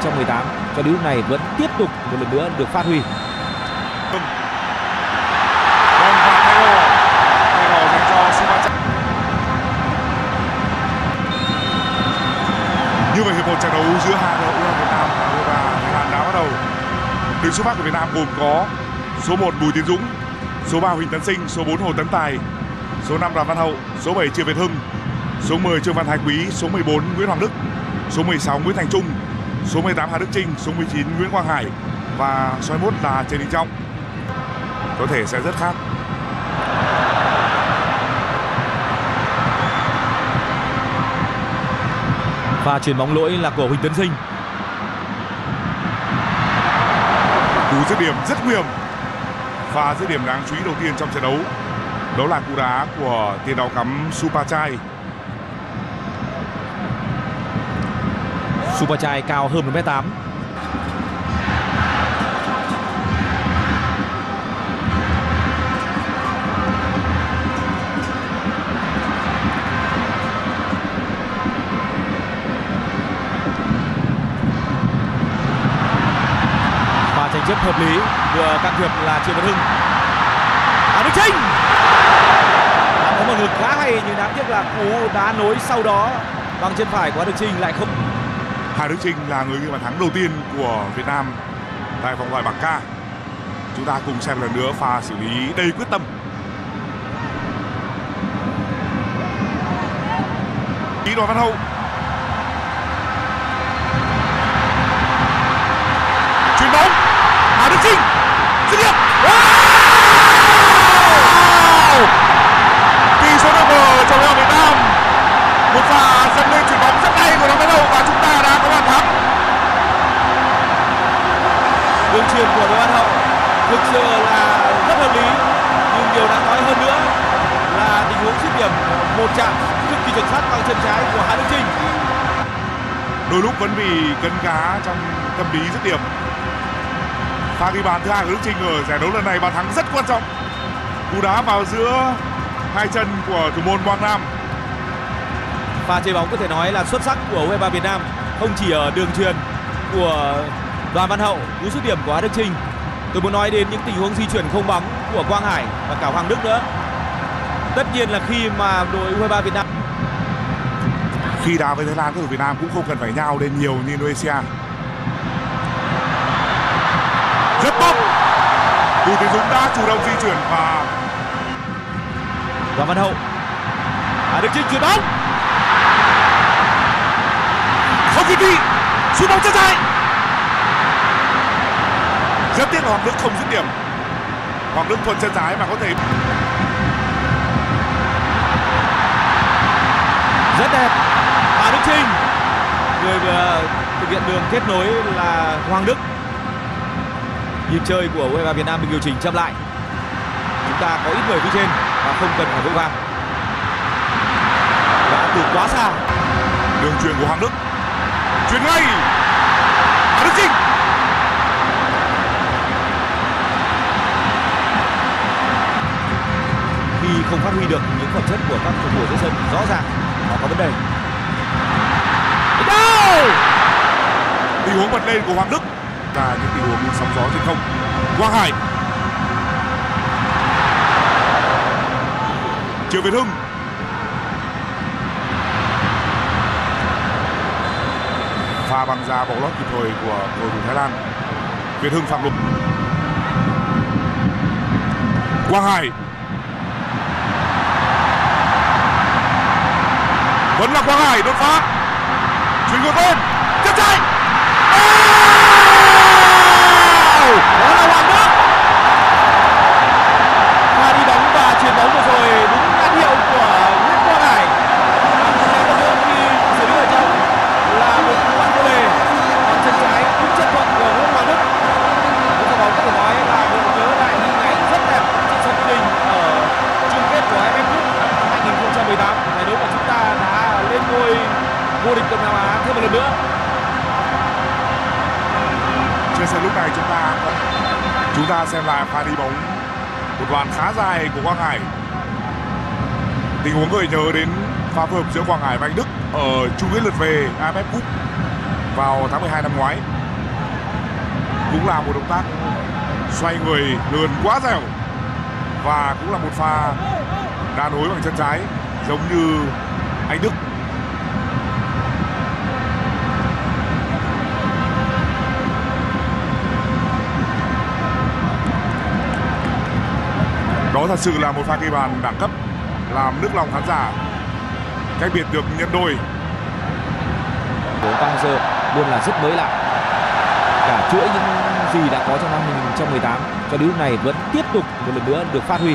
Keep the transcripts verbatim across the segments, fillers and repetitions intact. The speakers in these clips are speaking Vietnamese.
không một tám cho đến lúc này vẫn tiếp tục một lần nữa được phát huy. Vâng, và thay đồ, thay đồ dành cho Subachai. Như vậy hiệp một trận đấu giữa hai đội u hai mươi Việt Nam và u hai mươi ba Thái Lan đã bắt đầu. Đội xuất phát của Việt Nam gồm có số một Bùi Tiến Dũng, số ba Huỳnh Tấn Sinh, số bốn Hồ Tấn Tài, số năm Đoàn Văn Hậu, số bảy Triệu Việt Hưng, số mười Trương Văn Thái Quý, số mười bốn Nguyễn Hoàng Đức, số mười sáu Nguyễn Thành Trung, số mười tám Hà Đức Chinh, số mười chín Nguyễn Quang Hải và số hai mươi mốt là Trần Đình Trọng. Có thể sẽ rất khác. Và chuyền bóng lỗi là của Huỳnh Tấn Sinh. Cú dứt điểm rất nguy hiểm. Và dứt điểm đáng chú ý đầu tiên trong trận đấu đó là cú đá của tiền đạo cắm Subachai. Subachai cao hơn một mét tám. Và tranh chấp hợp lý, vừa can thiệp là Triệu Việt Hưng. Hà Đức Chinh đã có một lực khá hay nhưng đáng tiếc là cú đá nối sau đó bằng chân phải của Hà Đức Chinh lại không. Hà Đức Chinh là người ghi bàn thắng đầu tiên của Việt Nam tại vòng loại bảng K. Chúng ta cùng xem lần nữa pha xử lý đầy quyết tâm. Ý Đoàn Văn Hậu. Chuyền bóng. Hà Đức Chinh. Dứt điểm. Wow! Tỷ số được mở cho đội Việt Nam. Một pha dâng lên chuyền bóng rất hay của Đoàn Văn Hậu và chúng ta đã có bàn thắng. Đường chuyền của Đoàn Văn Hậu thực sự là rất hợp lý, nhưng điều đáng nói hơn nữa là tình huống dứt điểm một chạm cực kỳ chuẩn xác bằng chân trái của Hà Đức Chinh. Đôi lúc vẫn bị cấn cá trong tâm lý dứt điểm. Pha ghi bàn thứ hai của Đức Chinh ở giải đấu lần này, bàn thắng rất quan trọng. Cú đá vào giữa hai chân của thủ môn Quang Nam. Pha chơi bóng có thể nói là xuất sắc của u hai mươi ba Việt Nam, không chỉ ở đường chuyền của Đoàn Văn Hậu, cú dứt điểm của Hà Đức Chinh. Tôi muốn nói đến những tình huống di chuyển không bóng của Quang Hải và cả Hoàng Đức nữa. Tất nhiên là khi mà đội u hai mươi ba Việt Nam khi đá với Thái Lan, các đội Việt Nam cũng không cần phải nhao lên nhiều như Indonesia. Rất tốt. Bùi Tiến Dũng đã chủ động di chuyển và Đoàn Văn Hậu. Hà Đức Chinh chuyền bóng. Không kịp đi. Sút bóng chân trái. Rất tiếc là Hoàng Đức không dứt điểm. Hoàng Đức thuận chân trái mà có thể. Rất đẹp. Hà Đức Chinh. Người vừa thực hiện đường kết nối là Hoàng Đức. Nhịp chơi của u hai mươi ba Việt Nam được điều chỉnh chậm lại. Chúng ta có ít người phía trên và không cần phải vội vàng. Đã từ quá xa. Đường chuyền của Hoàng Đức. Chuyền ngay. Hà Đức Chinh. Khi không phát huy được những phẩm chất của các cầu thủ dưới sân, rõ ràng họ có vấn đề. Đâu! Tình huống bật lên của Hoàng Đức là những tình huống sóng gió trên không. Quang Hải. Triệu Việt Hưng. Pha băng ra bóng lót kịp thời của cầu thủ Thái Lan. Việt Hưng phạm lỗi. Quang Hải. Vẫn là Quang Hải đột phá. Chuyền ngược lên. Chân trái. Đó là Hoàng Đức. Pha đi bóng và chuyền bóng vừa rồi đúng nhãn hiệu của Nguyễn Quang Hải. Khi xử lý ở trong là một cú ăn vô lề, còn chân trái cũng chất thuận của Nguyễn Hoàng Đức. Cú bóng có thể nói là một nhớ lại hình ảnh rất đẹp trên sân Mỹ Đình ở chung kết của a ép ép Cup năm hai nghìn không trăm mười tám. Giải đấu của chúng ta đã lên ngôi vô địch Đông Nam Á thêm một lần nữa. Trên sân lúc này chúng ta chúng ta xem lại pha đi bóng một đoạn khá dài của Quang Hải. Tình huống gợi nhớ đến pha phối hợp giữa Quang Hải và Anh Đức ở chung kết lượt về a ép ép Cup vào tháng mười hai năm ngoái. Cũng là một động tác xoay người lườn quá dẻo và cũng là một pha đá nối bằng chân trái giống như anh Đức. Đó thật sự là một pha ghi bàn đẳng cấp, làm nức lòng khán giả. Cách biệt được nhân đôi. Bóng bao giờ luôn là rất mới lạ. Cả chuỗi những gì đã có trong năm hai nghìn không trăm mười tám cho đến lúc này vẫn tiếp tục một lần nữa được phát huy.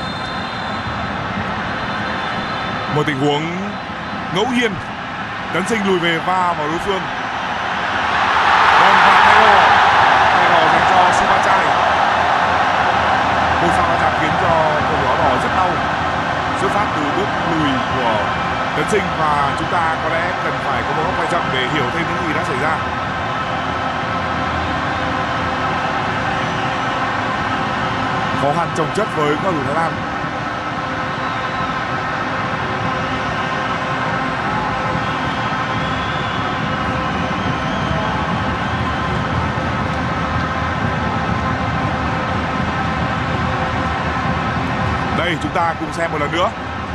Một tình huống ngẫu nhiên, Tấn Sinh lùi về va vào đối phương. Vâng, và thay đồ thay đồ dành cho Supachai. Một pha va chạm khiến cho cầu thủ áo đỏ rất đau, xuất phát từ bước lùi của Tấn Sinh, và chúng ta có lẽ cần phải có một góc quay chậm để hiểu thêm những gì đã xảy ra. Khó khăn chồng chất với cầu thủ Thái Lan. Đây, chúng ta cùng xem một lần nữa.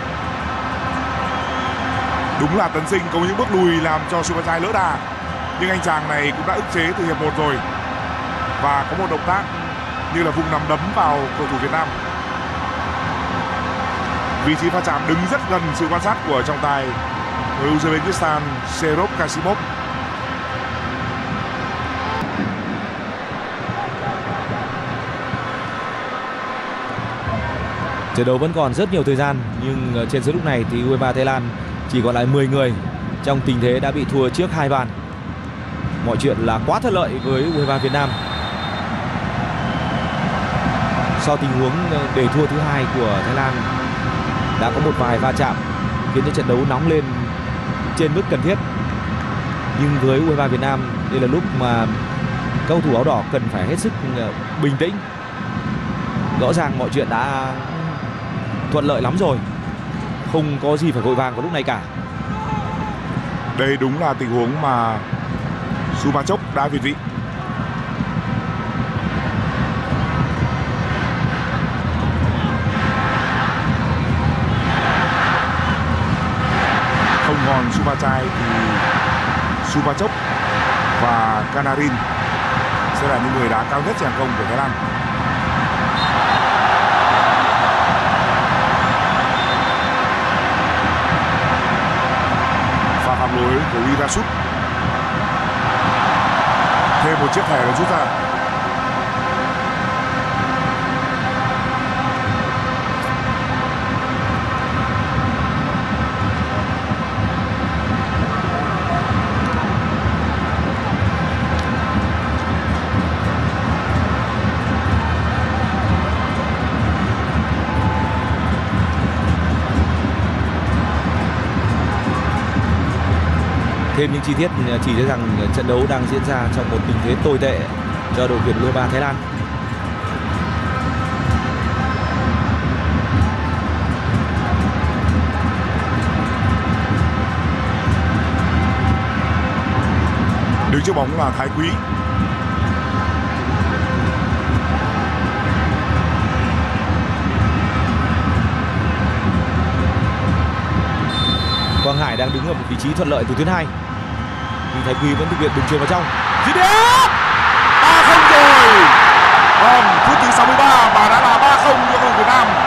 Đúng là Tấn Sinh có những bước lùi làm cho Supachai lỡ đà, nhưng anh chàng này cũng đã ức chế từ hiệp một rồi, và có một động tác như là vùng nắm đấm vào cầu thủ Việt Nam. Vị trí va chạm đứng rất gần sự quan sát của trọng tài người Uzbekistan Serok Kasimov. Trận đấu vẫn còn rất nhiều thời gian, nhưng trên sân lúc này thì u hai ba Thái Lan chỉ còn lại mười người trong tình thế đã bị thua trước hai bàn. Mọi chuyện là quá thuận lợi với u hai ba Việt Nam. Sau tình huống để thua thứ hai của Thái Lan, đã có một vài va chạm khiến cho trận đấu nóng lên trên mức cần thiết. Nhưng với u hai ba Việt Nam, đây là lúc mà cầu thủ áo đỏ cần phải hết sức bình tĩnh. Rõ ràng mọi chuyện đã thuận lợi lắm rồi, không có gì phải vội vàng vào lúc này cả. Đây đúng là tình huống mà Supachok đã việt vị. Không còn Supachai thì Supachok và Kanarin sẽ là những người đá cao nhất trên hàng công của Thái Lan. Pha phạm lỗi của Irasut. Thêm một chiếc thẻ được rút ra. Thêm những chi tiết chỉ thấy rằng trận đấu đang diễn ra trong một tình thế tồi tệ cho đội tuyển u hai ba Thái Lan. Đứng trước bóng là Thái Quý. Quang Hải đang đứng ở một vị trí thuận lợi từ tuyến hai, nhưng Thái Quý vẫn thực hiện đường chuyền vào trong. Dứt điểm ba không rồi. Vâng, phút thứ sáu mươi ba và đã là ba không cho đội Việt Nam.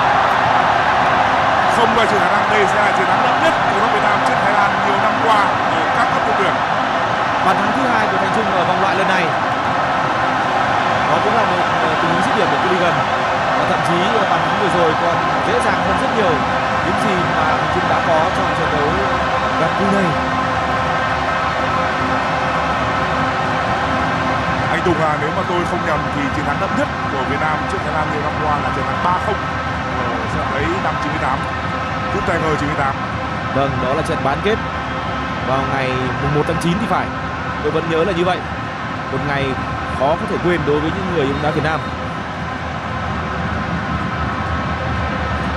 Không loại trừ khả năng đây sẽ là chiến thắng đậm nhất của đội Việt Nam trước Thái Lan nhiều năm qua ở các cấp đội tuyển. Bàn thắng thứ hai của Thành Trung ở vòng loại lần này, đó cũng là một tình huống dứt điểm của Coligan, và thậm chí bàn thắng vừa rồi còn dễ dàng hơn rất nhiều những gì mà Thành Trung đã có trong trận đấu gặp Brunei. Anh Tùng à, nếu mà tôi không nhầm thì chiến thắng đậm nhất của Việt Nam trước Thái Lan nhiều năm qua là chiến thắng ba không ở trận đấy năm chín mươi tám, phút tay ngờ chín mươi tám. Vâng, đó là trận bán kết vào ngày mùng một tháng chín thì phải. Tôi vẫn nhớ là như vậy. Một ngày khó có thể quên đối với những người yêu bóng đá Việt Nam.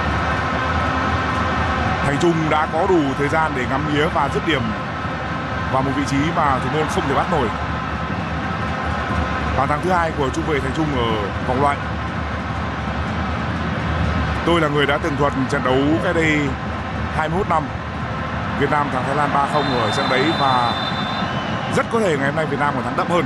Thành Trung đã có đủ thời gian để ngắm nghía và dứt điểm vào một vị trí mà thủ môn không thể bắt nổi. Bàn thắng thứ hai của trung vệ Thành Trung ở vòng loại. Tôi là người đã tường thuật trận đấu cách đây hai mươi mốt năm. Việt Nam thắng Thái Lan ba không ở trận đấy và rất có thể ngày hôm nay Việt Nam còn thắng đậm hơn.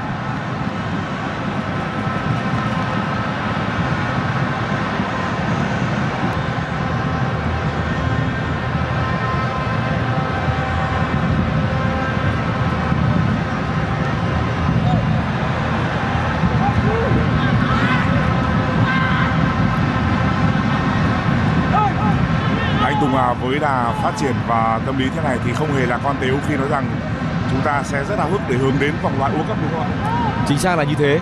Với đà phát triển và tâm lý thế này thì không hề là con tếu khi nói rằng chúng ta sẽ rất háo hức để hướng đến vòng loại World Cup, đúng không ạ? Chính xác là như thế.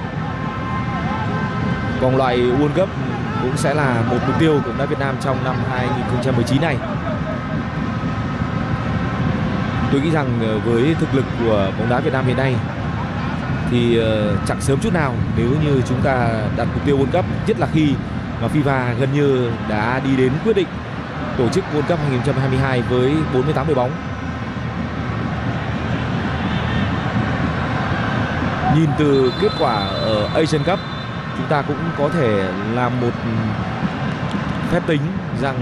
Vòng loại World Cup cũng sẽ là một mục tiêu của bóng đá Việt Nam trong năm hai không một chín này. Tôi nghĩ rằng với thực lực của bóng đá Việt Nam hiện nay thì chẳng sớm chút nào nếu như chúng ta đặt mục tiêu World Cup, nhất là khi mà FIFA gần như đã đi đến quyết định tổ chức World Cup hai không hai hai với bốn mươi tám đội bóng. Nhìn từ kết quả ở Asian Cup, chúng ta cũng có thể làm một phép tính rằng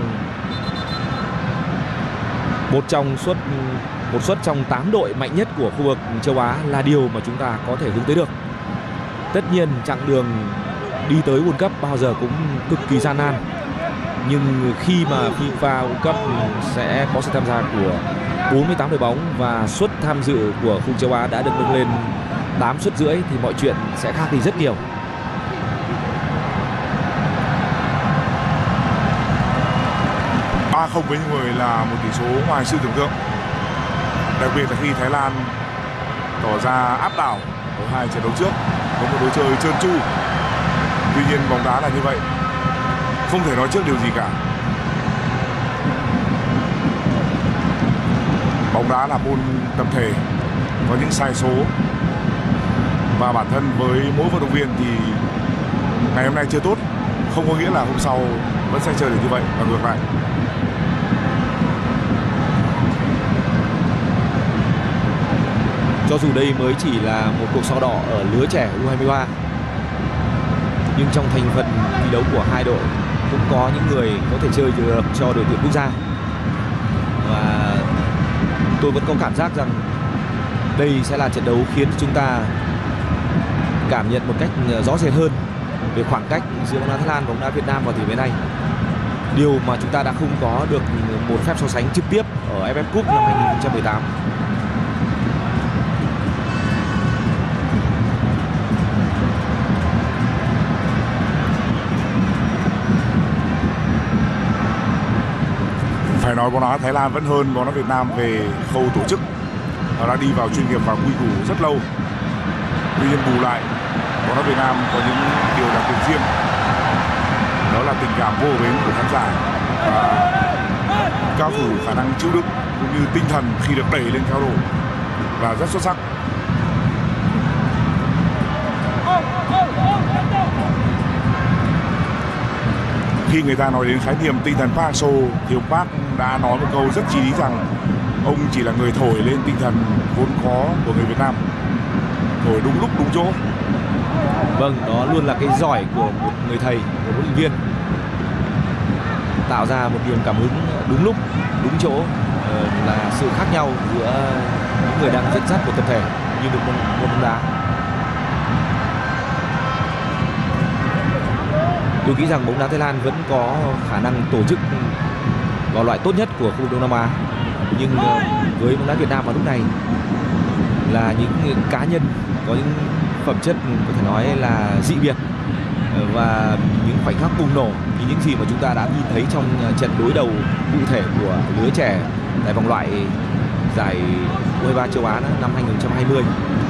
một trong suất một suất trong tám đội mạnh nhất của khu vực châu Á là điều mà chúng ta có thể hướng tới được. Tất nhiên chặng đường đi tới World Cup bao giờ cũng cực kỳ gian nan. Nhưng khi mà FIFA World Cup sẽ có sự tham gia của bốn mươi tám đội bóng và suất tham dự của khu châu Á đã được nâng lên tám suất rưỡi thì mọi chuyện sẽ khác đi rất nhiều. ba không với những người là một tỷ số ngoài sự tưởng tượng. Đặc biệt là khi Thái Lan tỏ ra áp đảo ở hai trận đấu trước, có một đối chơi trơn tru. Tuy nhiên bóng đá là như vậy, không thể nói trước điều gì cả. Bóng đá là môn tập thể, có những sai số. Và bản thân với mỗi vận động viên thì ngày hôm nay chưa tốt không có nghĩa là hôm sau vẫn sẽ chơi được như vậy, và ngược lại. Cho dù đây mới chỉ là một cuộc so đỏ ở lứa trẻ U hai ba, nhưng trong thành phần thi đấu của hai đội cũng có những người có thể chơi được cho đội tuyển quốc gia. Và tôi vẫn có cảm giác rằng đây sẽ là trận đấu khiến chúng ta cảm nhận một cách rõ rệt hơn về khoảng cách giữa bóng đá Thái Lan và bóng đá Việt Nam vào thời điểm này. Điều mà chúng ta đã không có được một phép so sánh trực tiếp ở ép ép Cup năm hai không một tám. Phải nói bóng đá Thái Lan vẫn hơn bóng đá Việt Nam về khâu tổ chức. Nó đã đi vào chuyên nghiệp và quy củ rất lâu. Tuy nhiên bù lại, bóng đá Việt Nam có những điều đặc biệt riêng. Đó là tình cảm vô bến của khán giả và cao thủ khả năng chịu đựng cũng như tinh thần khi được đẩy lên cao độ và rất xuất sắc. Khi người ta nói đến khái niệm tinh thần Park Hang-seo thì ông Park đã nói một câu rất chí lý rằng ông chỉ là người thổi lên tinh thần vốn có của người Việt Nam, thổi đúng lúc đúng chỗ. Vâng, đó luôn là cái giỏi của một người thầy, của một huấn luyện viên, tạo ra một niềm cảm hứng đúng lúc đúng chỗ, là sự khác nhau giữa những người đang dẫn dắt một tập thể như một môn bóng đá. Tôi nghĩ rằng bóng đá Thái Lan vẫn có khả năng tổ chức vào loại tốt nhất của khu vực Đông Nam Á. Nhưng với bóng đá Việt Nam vào lúc này là những cá nhân có những phẩm chất có thể nói là dị biệt và những khoảnh khắc bùng nổ như những gì mà chúng ta đã nhìn thấy trong trận đối đầu cụ thể của lứa trẻ tại vòng loại giải U hai ba châu Á năm hai không hai không.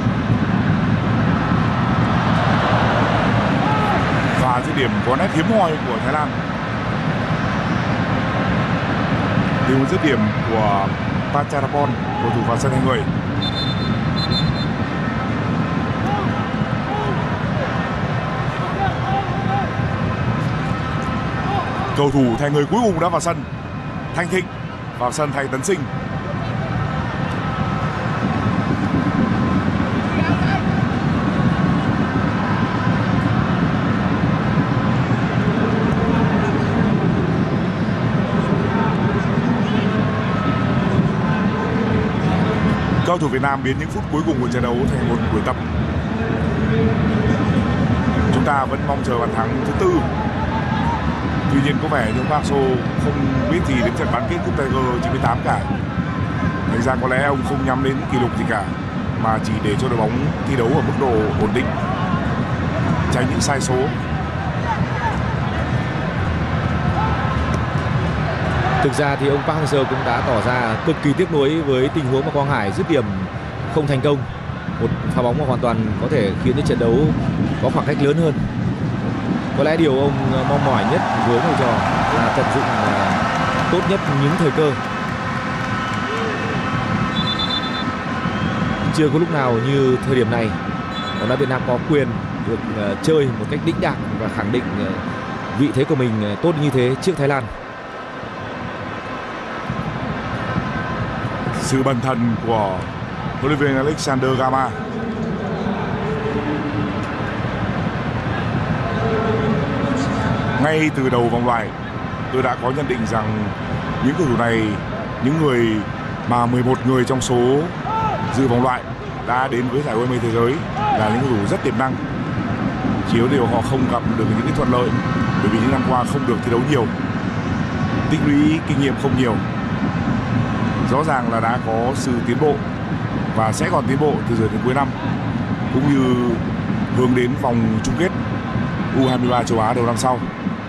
Và dứt điểm có nét hiếm hoi của Thái Lan. Điều dứt điểm của Pacharapon, cầu thủ vào sân hai người. Cầu thủ thay người cuối cùng đã vào sân, Thanh Thịnh vào sân thay Tấn Sinh. Các cầu thủ Việt Nam biến những phút cuối cùng của trận đấu thành một buổi tập. Chúng ta vẫn mong chờ bàn thắng thứ tư. Tuy nhiên có vẻ như ông Park Hang-seo không biết gì đến trận bán kết Cúp Tiger chín mươi tám cả. Thành ra có lẽ ông không nhắm đến kỷ lục gì cả, mà chỉ để cho đội bóng thi đấu ở mức độ ổn định, tránh những sai số. Thực ra thì ông Park Hang-seo cũng đã tỏ ra cực kỳ tiếc nuối với tình huống mà Quang Hải dứt điểm không thành công. Một pha bóng mà hoàn toàn có thể khiến cho trận đấu có khoảng cách lớn hơn. Có lẽ điều ông mong mỏi nhất với thầy trò là tận dụng tốt nhất những thời cơ. Chưa có lúc nào như thời điểm này bóng đá Việt Nam có quyền được chơi một cách đĩnh đạc và khẳng định vị thế của mình tốt như thế trước Thái Lan. Sự bần thần của huấn luyện viên Alexander Gama. Ngay từ đầu vòng loại, tôi đã có nhận định rằng những cầu thủ này, những người mà mười một người trong số dự vòng loại đã đến với giải u hai mươi thế giới là những cầu thủ rất tiềm năng. Chỉ có điều họ không gặp được những cái thuận lợi bởi vì những năm qua không được thi đấu nhiều, tích lũy kinh nghiệm không nhiều. Rõ ràng là đã có sự tiến bộ và sẽ còn tiến bộ từ giờ đến cuối năm, cũng như hướng đến vòng chung kết u hai mươi ba châu Á đầu năm sau.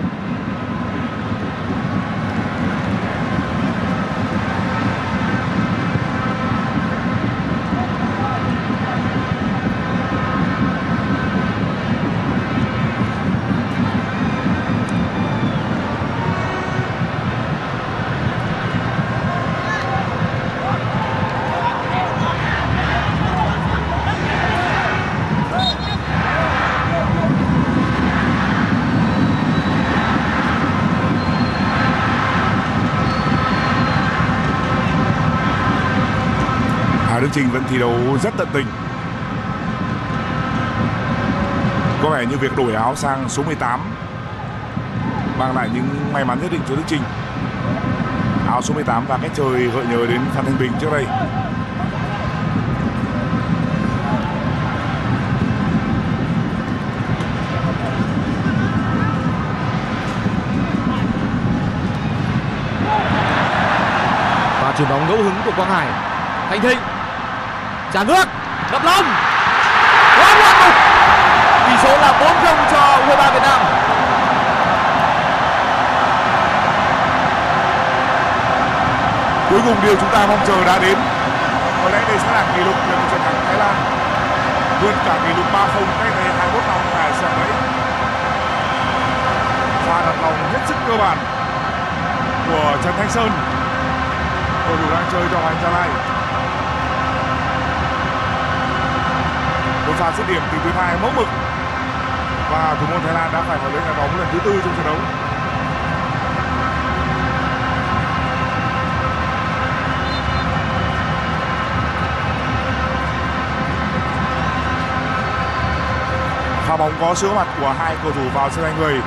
Đức Chinh vẫn thi đấu rất tận tình. Có vẻ như việc đổi áo sang số mười tám mang lại những may mắn nhất định cho Đức Chinh. Áo số mười tám và cách chơi gợi nhớ đến Phan Thanh Bình trước đây. Và chuyền bóng ngẫu hứng của Quang Hải. Thanh Thịnh trả ngược, đập lông, quá loạn tục. Tỷ số là bốn không cho u hai mươi ba Việt Nam. Cuối cùng điều chúng ta mong chờ đã đến. Có lẽ đây sẽ là kỷ lục về một trận thắng Thái Lan, vượt cả kỷ lục ba không cách đây hai mươi mốt năm tại sân đấy. Pha đặt lòng hết sức cơ bản của Trần Thanh Sơn, cầu thủ đang chơi cho Hoàng Anh Gia Lai. Một pha dứt điểm từ tuyến hai mẫu mực và thủ môn Thái Lan đã phải vào lưới nhà bóng lần thứ tư trong trận đấu. Pha bóng có sự có mặt của hai cầu thủ vào sân thay người.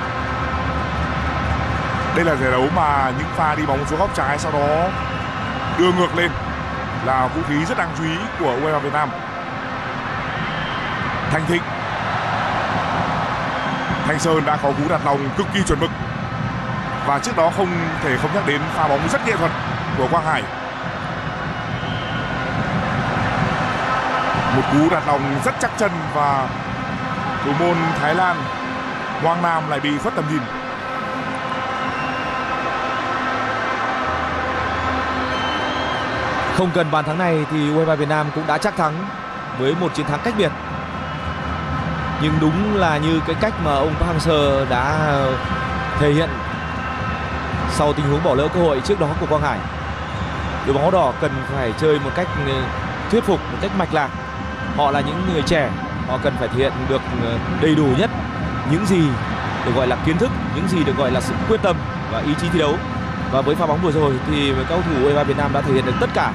Đây là giải đấu mà những pha đi bóng xuống góc trái sau đó đưa ngược lên là vũ khí rất đáng chú ý của u hai mươi ba Việt Nam. Thanh Thịnh, Thanh Sơn đã có cú đặt lòng cực kỳ chuẩn mực, và trước đó không thể không nhắc đến pha bóng rất nghệ thuật của Quang Hải. Một cú đặt lòng rất chắc chân và thủ môn Thái Lan Quang Nam lại bị khuất tầm nhìn. Không cần bàn thắng này thì u hai mươi ba Việt Nam cũng đã chắc thắng với một chiến thắng cách biệt. Nhưng đúng là như cái cách mà ông Park Hang-seo đã thể hiện sau tình huống bỏ lỡ cơ hội trước đó của Quang Hải. Đội bóng áo đỏ cần phải chơi một cách thuyết phục, một cách mạch lạc. Họ là những người trẻ, họ cần phải thể hiện được đầy đủ nhất những gì được gọi là kiến thức, những gì được gọi là sự quyết tâm và ý chí thi đấu. Và với pha bóng vừa rồi thì các cầu thủ u hai mươi ba Việt Nam đã thể hiện được tất cả.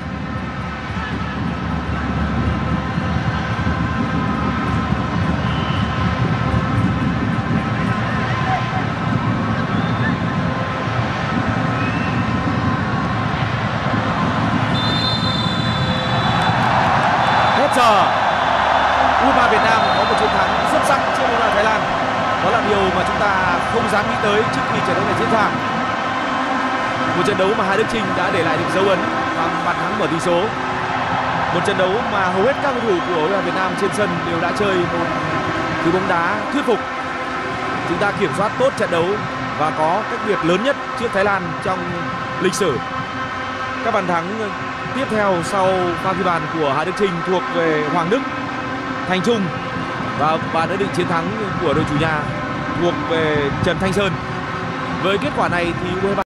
giờ u hai ba Việt Nam có một chiến thắng xuất sắc trước u hai ba Thái Lan. Đó là điều mà chúng ta không dám nghĩ tới trước khi trận đấu này diễn ra. Một trận đấu mà Hà Đức Chinh đã để lại được dấu ấn bằng bàn thắng mở tỷ số. Một trận đấu mà hầu hết các cầu thủ của u hai ba Việt Nam trên sân đều đã chơi một thứ bóng đá thuyết phục. Chúng ta kiểm soát tốt trận đấu và có cách biệt lớn nhất trước Thái Lan trong lịch sử. Các bàn thắng tiếp theo sau pha ghi bàn của Hà Đức Chinh thuộc về Hoàng Đức, Thành Trung và bàn đã định chiến thắng của đội chủ nhà thuộc về Trần Thanh Sơn. Với kết quả này thì u hai ba